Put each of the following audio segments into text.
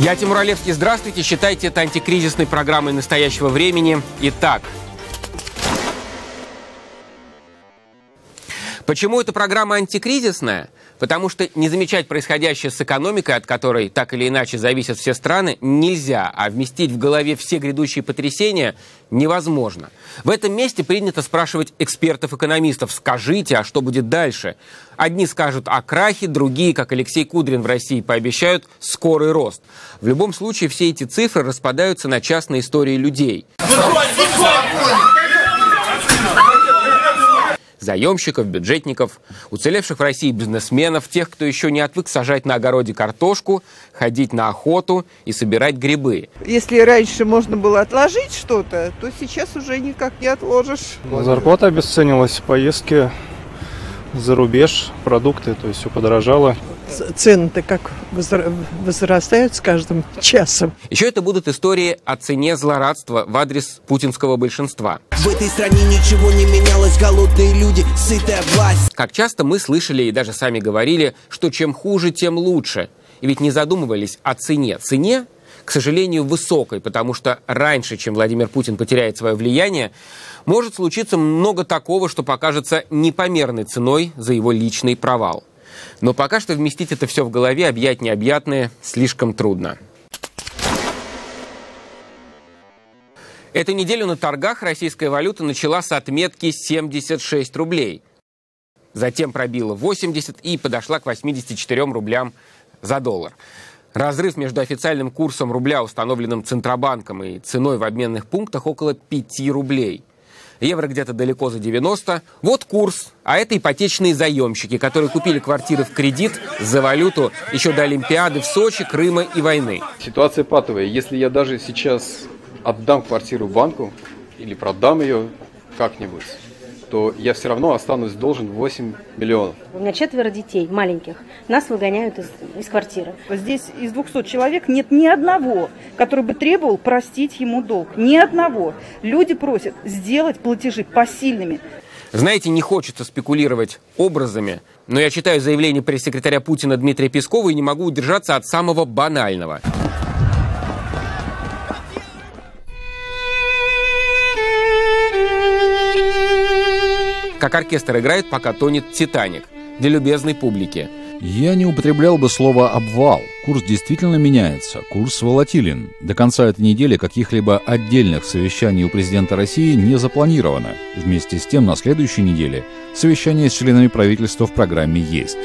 Я Тимур Олевский. Здравствуйте. Считайте это антикризисной программой настоящего времени. Итак, почему эта программа антикризисная? Потому что не замечать происходящее с экономикой, от которой так или иначе зависят все страны, нельзя, а вместить в голове все грядущие потрясения невозможно. В этом месте принято спрашивать экспертов-экономистов: скажите, а что будет дальше? Одни скажут о крахе, другие, как Алексей Кудрин в России, пообещают скорый рост. В любом случае, все эти цифры распадаются на частные истории людей. Заемщиков, бюджетников, уцелевших в России бизнесменов, тех, кто еще не отвык сажать на огороде картошку, ходить на охоту и собирать грибы. Если раньше можно было отложить что-то, то сейчас уже никак не отложишь. Зарплата обесценилась, поездки за рубеж, продукты, то есть все подорожало. Цены-то как возрастают с каждым часом. Еще это будут истории о цене злорадства в адрес путинского большинства. В этой стране ничего не менялось, голодные люди, сытая власть. Как часто мы слышали и даже сами говорили, что чем хуже, тем лучше. И ведь не задумывались о цене. Цене, к сожалению, высокой, потому что раньше, чем Владимир Путин потеряет свое влияние, может случиться много такого, что покажется непомерной ценой за его личный провал. Но пока что вместить это все в голове, объять необъятное, слишком трудно. Эту неделю на торгах российская валюта начала с отметки 76 рублей. Затем пробила 80 и подошла к 84 рублям за доллар. Разрыв между официальным курсом рубля, установленным Центробанком, и ценой в обменных пунктах около 5 рублей. Евро где-то далеко за 90. Вот курс. А это ипотечные заемщики, которые купили квартиры в кредит за валюту еще до Олимпиады в Сочи, Крыма и войны. Ситуация патовая. Если я даже сейчас отдам квартиру банку или продам ее как-нибудь, то я все равно останусь должен 8 миллионов. У меня 4 детей маленьких. Нас выгоняют из квартиры. Здесь из 200 человек нет ни одного, который бы требовал простить ему долг. Ни одного. Люди просят сделать платежи посильными. Знаете, не хочется спекулировать образами, но я читаю заявление пресс-секретаря Путина Дмитрия Пескова и не могу удержаться от самого банального. Как оркестр играет, пока тонет «Титаник» для любезной публики. Я не употреблял бы слово «обвал». Курс действительно меняется, курс волатилен. До конца этой недели каких-либо отдельных совещаний у президента России не запланировано. Вместе с тем, на следующей неделе совещание с членами правительства в программе есть.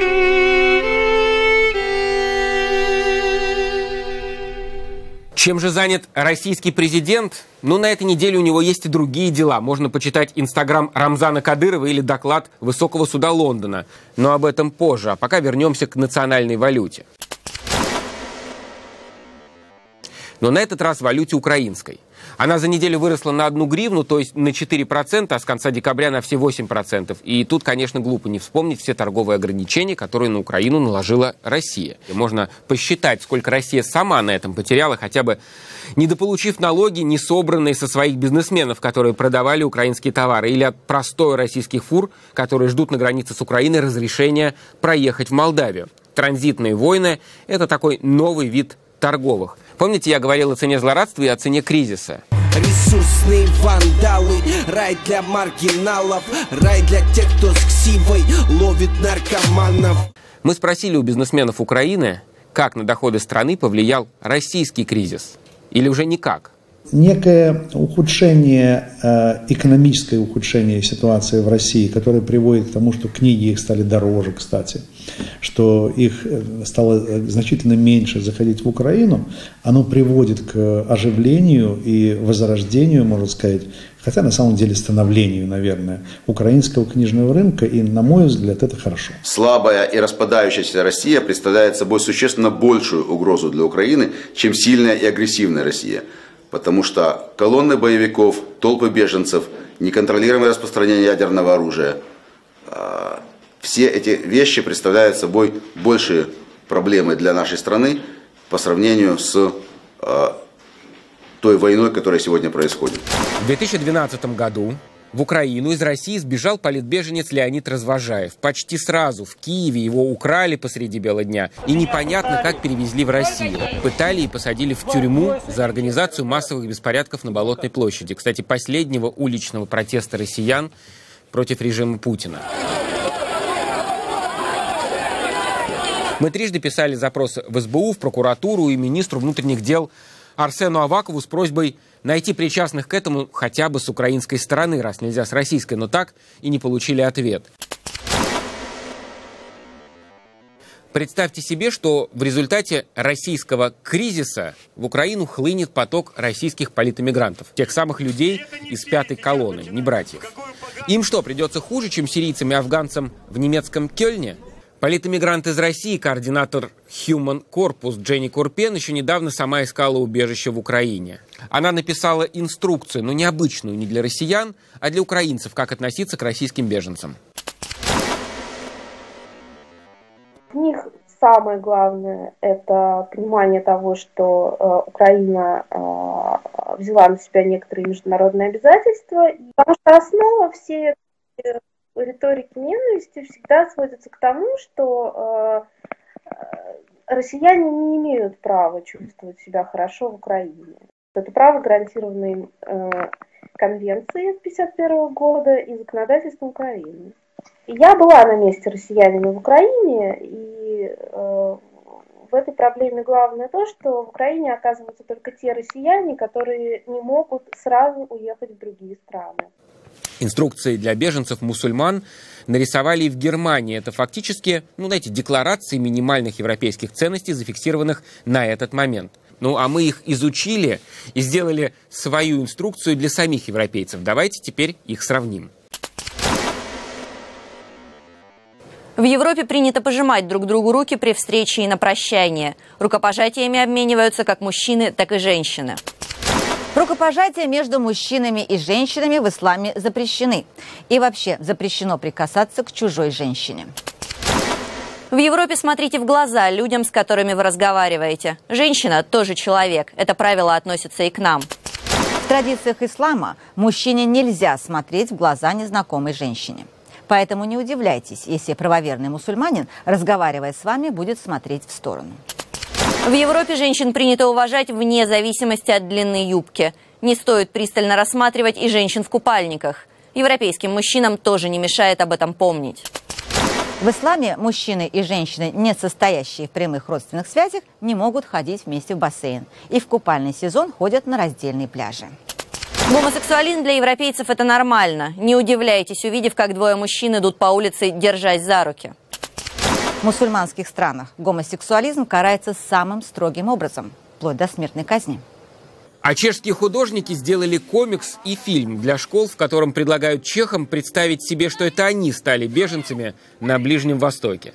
Чем же занят российский президент? Ну, на этой неделе у него есть и другие дела. Можно почитать инстаграм Рамзана Кадырова или доклад Высокого суда Лондона. Но об этом позже. А пока вернемся к национальной валюте. Но на этот раз валюте украинской. Она за неделю выросла на 1 гривну, то есть на 4%, а с конца декабря на все 8%. И тут, конечно, глупо не вспомнить все торговые ограничения, которые на Украину наложила Россия. И можно посчитать, сколько Россия сама на этом потеряла, хотя бы недополучив налоги, не собранные со своих бизнесменов, которые продавали украинские товары, или от простоя российских фур, которые ждут на границе с Украиной разрешения проехать в Молдавию. Транзитные войны – это такой новый вид торговых. Помните, я говорил о цене злорадства и о цене кризиса? Ресурсные вандалы, рай для маргиналов, рай для тех, кто с ксивой ловит наркоманов. Мы спросили у бизнесменов Украины, как на доходы страны повлиял российский кризис. Или уже никак. Некое ухудшение, экономическое ухудшение ситуации в России, которое приводит к тому, что книги их стали дороже, кстати, что их стало значительно меньше заходить в Украину, оно приводит к оживлению и возрождению, можно сказать, хотя на самом деле становлению, наверное, украинского книжного рынка, и, на мой взгляд, это хорошо. Слабая и распадающаяся Россия представляет собой существенно большую угрозу для Украины, чем сильная и агрессивная Россия. Потому что колонны боевиков, толпы беженцев, неконтролируемое распространение ядерного оружия, все эти вещи представляют собой большие проблемы для нашей страны по сравнению с той войной, которая сегодня происходит. В 2012 году В Украину из России сбежал политбеженец Леонид Развожаев. Почти сразу в Киеве его украли посреди бела дня. И непонятно, как перевезли в Россию. Пытали и посадили в тюрьму за организацию массовых беспорядков на Болотной площади. Кстати, последнего уличного протеста россиян против режима Путина. Мы трижды писали запросы в СБУ, в прокуратуру и министру внутренних дел Арсену Авакову с просьбой найти причастных к этому хотя бы с украинской стороны, раз нельзя с российской, но так и не получили ответ. Представьте себе, что в результате российского кризиса в Украину хлынет поток российских политэмигрантов, тех самых людей из пятой колонны, не братьев. Им что, придется хуже, чем сирийцам и афганцам в немецком Кёльне? Политэмигрант из России, координатор Human Corpus Дженни Курпен, еще недавно сама искала убежище в Украине. Она написала инструкцию, но необычную не для россиян, а для украинцев, как относиться к российским беженцам. В них самое главное – это понимание того, что Украина взяла на себя некоторые международные обязательства, потому что основа всей риторики ненависти всегда сводится к тому, что россияне не имеют права чувствовать себя хорошо в Украине. Это право гарантировано им Конвенцией 1951 года и законодательством Украины. Я была на месте россиянина в Украине, и в этой проблеме главное то, что в Украине оказываются только те россияне, которые не могут сразу уехать в другие страны. Инструкции для беженцев-мусульман нарисовали и в Германии. Это фактически, декларации минимальных европейских ценностей, зафиксированных на этот момент. А мы их изучили и сделали свою инструкцию для самих европейцев. Давайте теперь их сравним. В Европе принято пожимать друг другу руки при встрече и на прощание. Рукопожатиями обмениваются как мужчины, так и женщины. Рукопожатия между мужчинами и женщинами в исламе запрещены. И вообще запрещено прикасаться к чужой женщине. В Европе смотрите в глаза людям, с которыми вы разговариваете. Женщина тоже человек. Это правило относится и к нам. В традициях ислама мужчине нельзя смотреть в глаза незнакомой женщине. Поэтому не удивляйтесь, если правоверный мусульманин, разговаривая с вами, будет смотреть в сторону. В Европе женщин принято уважать вне зависимости от длины юбки. Не стоит пристально рассматривать и женщин в купальниках. Европейским мужчинам тоже не мешает об этом помнить. В исламе мужчины и женщины, не состоящие в прямых родственных связях, не могут ходить вместе в бассейн. И в купальный сезон ходят на раздельные пляжи. Гомосексуализм для европейцев – это нормально. Не удивляйтесь, увидев, как двое мужчин идут по улице, держась за руки. В мусульманских странах гомосексуализм карается самым строгим образом, вплоть до смертной казни. А чешские художники сделали комикс и фильм для школ, в котором предлагают чехам представить себе, что это они стали беженцами на Ближнем Востоке.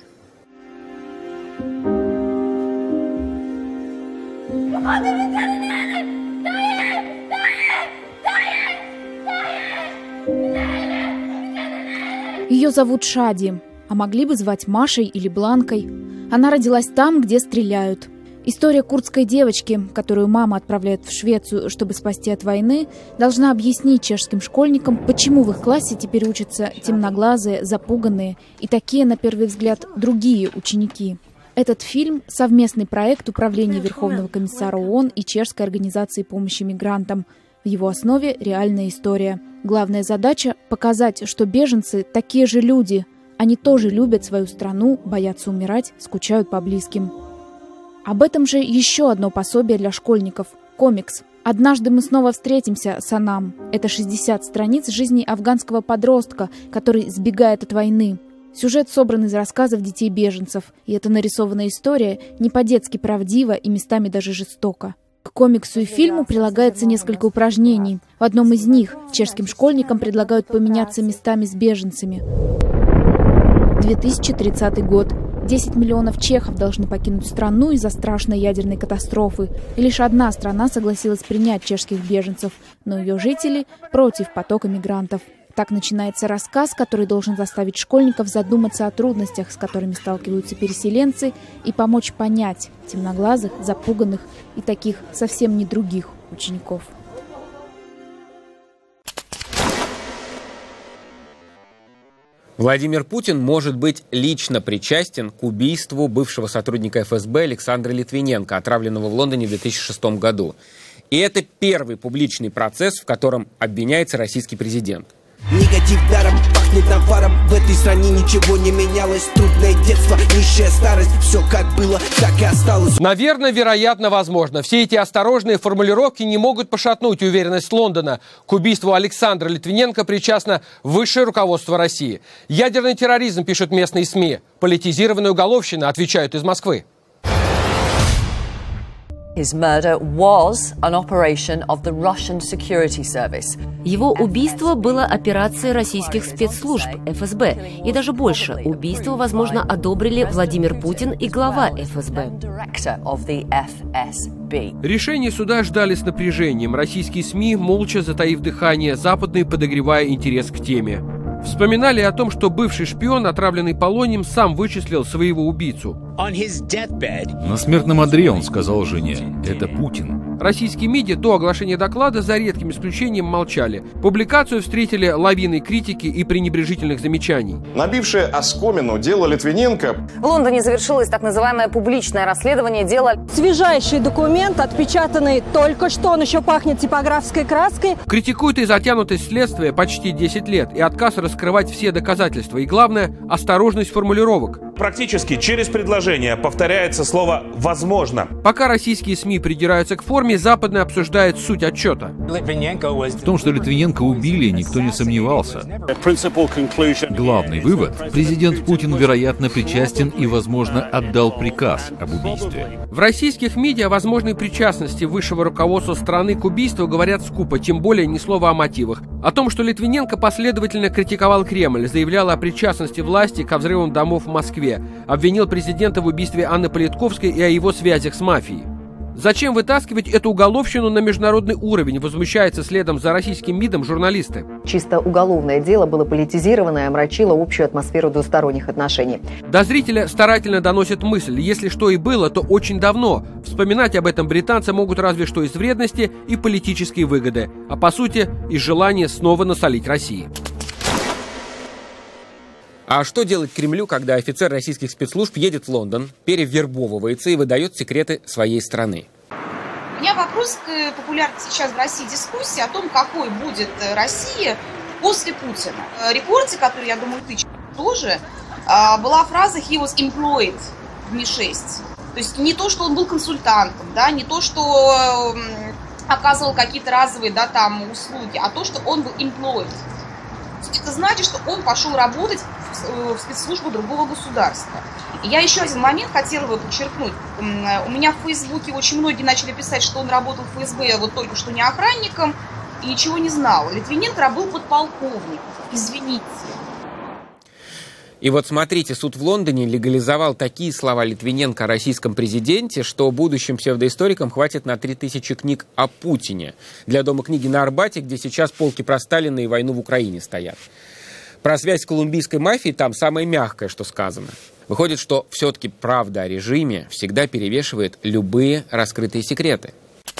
Ее зовут Шади, а могли бы звать Машей или Бланкой. Она родилась там, где стреляют. История курдской девочки, которую мама отправляет в Швецию, чтобы спасти от войны, должна объяснить чешским школьникам, почему в их классе теперь учатся темноглазые, запуганные и такие, на первый взгляд, другие ученики. Этот фильм – совместный проект Управления Верховного комиссара ООН и Чешской организации помощи мигрантам. В его основе реальная история. Главная задача – показать, что беженцы – такие же люди. Они тоже любят свою страну, боятся умирать, скучают по близким. Об этом же еще одно пособие для школьников – комикс. «Однажды мы снова встретимся, Санам». Это 60 страниц жизни афганского подростка, который сбегает от войны. Сюжет собран из рассказов детей-беженцев, и эта нарисованная история не по-детски правдива и местами даже жестока. К комиксу и фильму прилагается несколько упражнений. В одном из них чешским школьникам предлагают поменяться местами с беженцами. 2030 год. 10 миллионов чехов должны покинуть страну из-за страшной ядерной катастрофы. И лишь одна страна согласилась принять чешских беженцев, но ее жители против потока мигрантов. Так начинается рассказ, который должен заставить школьников задуматься о трудностях, с которыми сталкиваются переселенцы, и помочь понять темноглазых, запуганных и таких совсем не других учеников. Владимир Путин может быть лично причастен к убийству бывшего сотрудника ФСБ Александра Литвиненко, отравленного в Лондоне в 2006 году. И это первый публичный процесс, в котором обвиняется российский президент. Негатив даром пахнет наваром. В этой стране ничего не менялось. Трудное детство, нищая старость. Все как было, так и осталось. Наверное, вероятно, возможно. Все эти осторожные формулировки не могут пошатнуть уверенность Лондона. К убийству Александра Литвиненко причастно высшее руководство России. Ядерный терроризм, пишут местные СМИ. Политизированная уголовщина, отвечают из Москвы. Его убийство было операцией российских спецслужб ФСБ. И даже больше, убийство, возможно, одобрили Владимир Путин и глава ФСБ. Решение суда ждали с напряжением. Российские СМИ, молча затаив дыхание, западные подогревая интерес к теме. Вспоминали о том, что бывший шпион, отравленный полонием, сам вычислил своего убийцу. На смертном одре он сказал жене: «Это Путин». Российские медиа до оглашения доклада за редким исключением молчали. Публикацию встретили лавиной критики и пренебрежительных замечаний. Набившее оскомину дело Литвиненко. В Лондоне завершилось так называемое публичное расследование дела. Свежайший документ, отпечатанный только что, он еще пахнет типографской краской. Критикует и затянутость следствия почти 10 лет, и отказ раскрывать все доказательства. И главное, осторожность формулировок. Практически через предложение повторяется слово «возможно». Пока российские СМИ придираются к форме, западные обсуждают суть отчета. В том, что Литвиненко убили, никто не сомневался. Главный вывод – президент Путин, вероятно, причастен и, возможно, отдал приказ об убийстве. В российских медиа о возможной причастности высшего руководства страны к убийству говорят скупо, тем более ни слова о мотивах. О том, что Литвиненко последовательно критиковал Кремль, заявлял о причастности власти ко взрывам домов в Москве, обвинил президента в убийстве Анны Политковской и о его связях с мафией. Зачем вытаскивать эту уголовщину на международный уровень, возмущается следом за российским МИДом журналисты. Чисто уголовное дело было политизировано и омрачило общую атмосферу двусторонних отношений. До зрителя старательно доносит мысль: если что и было, то очень давно. Вспоминать об этом британцы могут разве что из вредности и политической выгоды, а по сути из желания снова насолить России. А что делать Кремлю, когда офицер российских спецслужб едет в Лондон, перевербовывается и выдает секреты своей страны? У меня вопрос к популярной сейчас в России дискуссии о том, какой будет Россия после Путина. В репорте, который, я думаю, ты тоже, была фраза «he was employed» в Ми-6. То есть не то, что он был консультантом, да, не то, что оказывал какие-то разовые, да, там, услуги, а то, что он был employed. Это значит, что он пошел работать в спецслужбу другого государства. И я еще один момент хотела бы подчеркнуть. У меня в Фейсбуке очень многие начали писать, что он работал в ФСБ вот только что не охранником и ничего не знал. Литвиненко был подполковником. Извините. И вот смотрите, суд в Лондоне легализовал такие слова Литвиненко о российском президенте, что будущим псевдоисторикам хватит на 3000 книг о Путине для Дома книги на Арбате, где сейчас полки про Сталина и войну в Украине стоят. Про связь с колумбийской мафией там самое мягкое, что сказано. Выходит, что все-таки правда о режиме всегда перевешивает любые раскрытые секреты.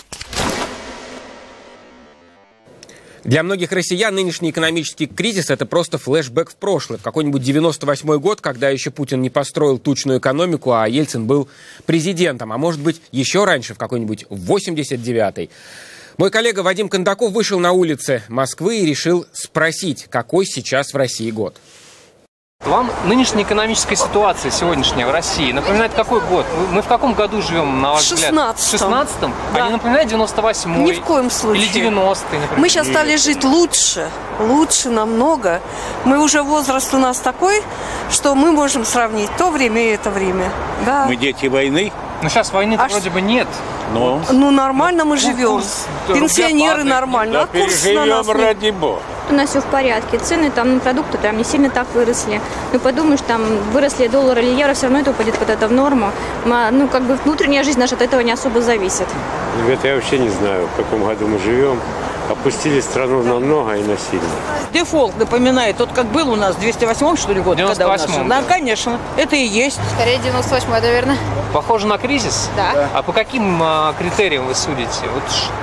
Для многих россиян нынешний экономический кризис – это просто флешбэк в прошлое, в какой-нибудь 98-й год, когда еще Путин не построил тучную экономику, а Ельцин был президентом, а может быть еще раньше, в какой-нибудь 89-й. Мой коллега Вадим Кондаков вышел на улицы Москвы и решил спросить, какой сейчас в России год. Вам нынешняя экономическая ситуация сегодняшняя в России напоминает какой год? Мы в каком году живем, на ваш взгляд? В 16-м? Да. А не напоминает 98-й? Ни в коем случае. Или 90-й, например? Мы сейчас стали жить лучше намного. Мы уже возраст у нас такой, что мы можем сравнить то время и это время. Да. Мы дети войны. Но сейчас войны-то вроде бы нет. Но... Ну нормально мы живем. Пенсионеры нормально. Да, а курс на нас ради бога. У нас все в порядке. Цены там на продукты прям не сильно так выросли. Ну, подумаешь, там выросли доллар или евро, все равно это упадет куда-то в норму. Ну, как бы внутренняя жизнь наша от этого не особо зависит. Ребята, я вообще не знаю, в каком году мы живем. Опустили страну намного и насильно. Дефолт напоминает, тот как был у нас в 208-м, что ли, год? 98-м. Да, конечно. Это и есть. Скорее 98-й, наверное. Похоже на кризис? Да. А по каким критериям вы судите? Вот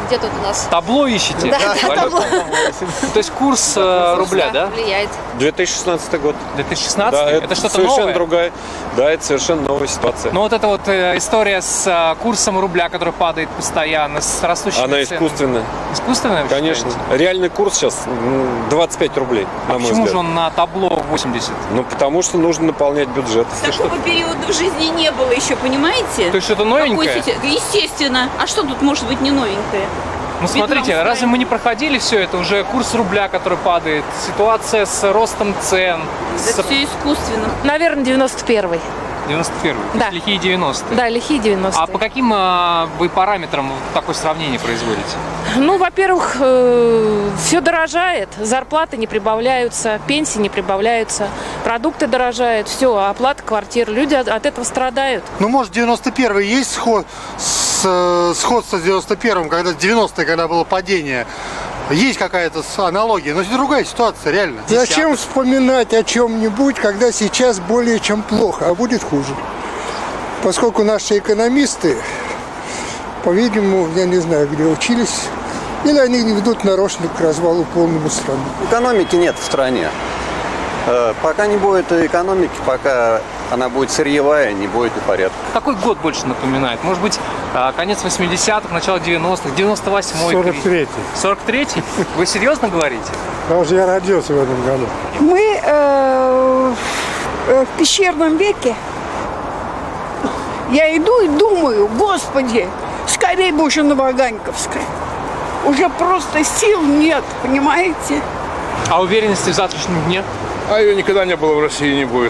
Где тут у нас? Табло ищете? Да, табло. То есть курс рубля, да? Влияет. 2016 год. 2016? Да, это что-то совершенно новое? другая. Да, это совершенно новая ситуация. Ну вот эта вот история с курсом рубля, который падает постоянно, с растущими Она ценами. искусственная. Искусственная? Конечно. Реальный курс сейчас 25 рублей, на мой Почему взгляд. же он на табло 80? Ну, потому что нужно наполнять бюджет. Такого периода в жизни не было еще, понимаете? То есть что-то новенькое? Естественно. А что тут может быть не новенькое? Ну смотрите, разве мы не проходили все это? Уже курс рубля, который падает, ситуация с ростом цен. Это все искусственно. Наверное, 91-й. 91-й? Да. Лихие 90-е? Да, лихие 90-е. А по каким вы параметрам такое сравнение производите? Ну, во-первых, все дорожает, зарплаты не прибавляются, пенсии не прибавляются, продукты дорожают, все, оплата квартир, люди от этого страдают. Ну, может, 91-й есть сходство с 91-м, когда 90-е, когда было падение. Есть какая-то аналогия, но это другая ситуация, реально. Зачем вспоминать о чем-нибудь, когда сейчас более чем плохо, а будет хуже? Поскольку наши экономисты, по-видимому, я не знаю, где учились, или они ведут нарочно к развалу полному страны. Экономики нет в стране. Пока не будет экономики, пока она будет сырьевая, не будет и порядка. Какой год больше напоминает? Может быть, конец 80-х, начало 90-х, 98-й? 43-й. 43-й? Вы серьезно говорите? Потому что я родился в этом году. Мы в пещерном веке. Я иду и думаю, Господи, скорее бы уже на Ваганьковской. Уже просто сил нет, понимаете? А уверенности в завтрашнем дне? А ее никогда не было в России, не будет.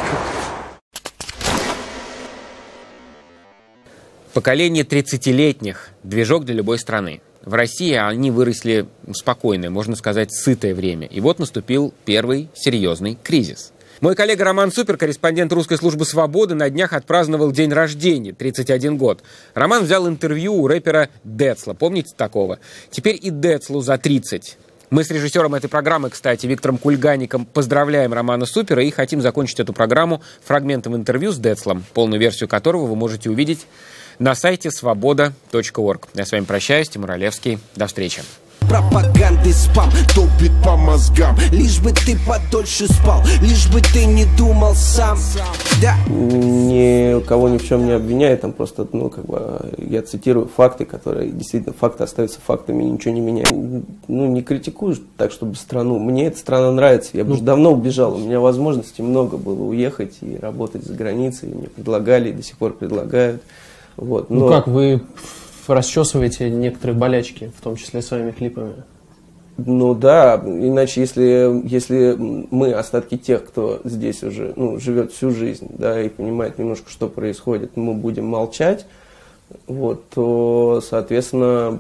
Поколение 30-летних – движок для любой страны. В России они выросли в спокойное, можно сказать, сытое время. И вот наступил первый серьезный кризис. Мой коллега Роман Супер, корреспондент русской службы «Свободы», на днях отпраздновал день рождения, 31 год. Роман взял интервью у рэпера Децла. Помните такого? Теперь и Децлу за 30. Мы с режиссером этой программы, кстати, Виктором Кульгаником, поздравляем Романа Супера и хотим закончить эту программу фрагментом интервью с Децлом, полную версию которого вы можете увидеть на сайте svoboda.org. Я с вами прощаюсь, Тимур Олевский. До встречи. Пропаганды спам топит по мозгам. Лишь бы ты подольше спал, лишь бы ты не думал сам. Да. Никого ни в чем не обвиняю, там просто, я цитирую факты, которые действительно факты остаются фактами, ничего не меняют. Не критикую так, чтобы страну. Мне эта страна нравится, я бы уже давно убежал, у меня возможностей много было уехать и работать за границей, мне предлагали и до сих пор предлагают. Вот, но... Как вы расчесываете некоторые болячки, в том числе своими клипами? Ну да, иначе если мы остатки тех, кто здесь уже живет всю жизнь, да, и понимает немножко, что происходит, мы будем молчать, вот, то, соответственно,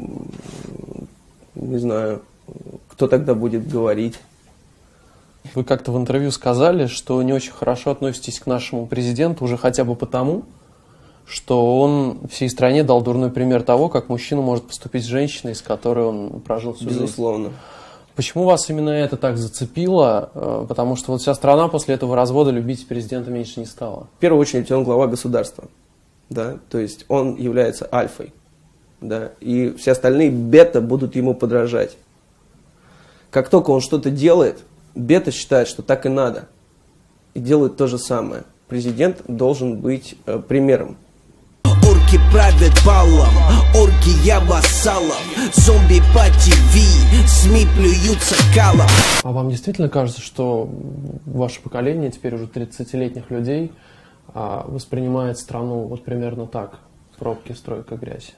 не знаю, кто тогда будет говорить. Вы как-то в интервью сказали, что не очень хорошо относитесь к нашему президенту уже хотя бы потому, что он всей стране дал дурной пример того, как мужчина может поступить с женщиной, с которой он прожил всю жизнь. Безусловно. Почему вас именно это так зацепило? Потому что вот вся страна после этого развода любить президента меньше не стала. В первую очередь он глава государства, да, то есть он является альфой, да, и все остальные бета будут ему подражать. Как только он что-то делает, бета считает, что так и надо, и делает то же самое. Президент должен быть примером. Орки правят баллом, оргия вассалов, зомби по ТВ, СМИ плюются калом. А вам действительно кажется, что ваше поколение, теперь уже 30-летних людей, воспринимает страну вот примерно так? Пробки, стройка, грязь.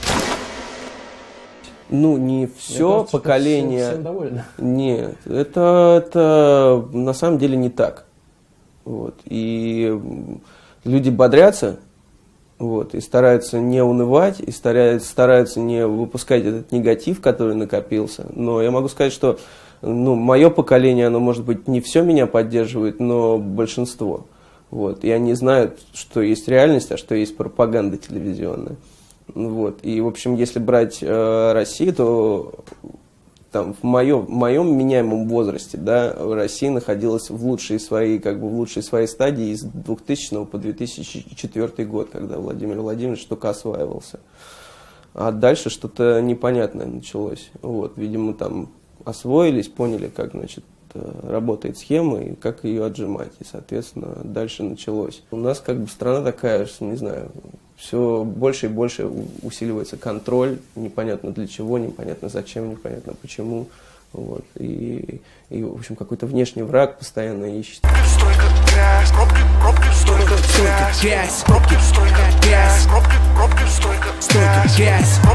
Не все кажется, поколение... Всем довольны. Нет, это на самом деле не так. Вот. И люди бодрятся, вот, и стараются не унывать, и стараются не выпускать этот негатив, который накопился. Но я могу сказать, что мое поколение, оно, может быть, не все меня поддерживает, но большинство. Вот. И они знают, что есть реальность, а что есть пропаганда телевизионная. Вот. И, в общем, если брать Россию, то там, в моем меняемом возрасте, да, Россия находилась в лучшей своей стадии с 2000 по 2004 год, когда Владимир Владимирович только осваивался. а дальше что-то непонятное началось. Вот, видимо, там освоились, поняли, как, значит, работает схема и как ее отжимать. И, соответственно, дальше началось. У нас как бы страна такая, что, не знаю, все больше и больше усиливается контроль, непонятно для чего, непонятно зачем, непонятно почему. Вот. И в общем, какой-то внешний враг постоянно ищет. Столько грязь, пробки, столько грязь, пробки, столько грязь, пробки, столько грязь.